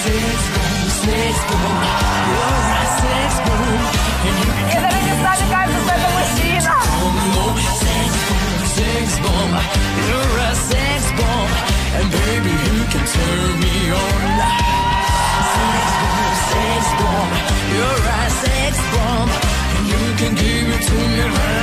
sex bomb. You're a sex bomb. And you can Это написали, кажется, это мужчина. sex bomb. You're a sex bomb. And baby, you can turn me on. Sex bomb. You're a sex bomb. And you can give it to me right.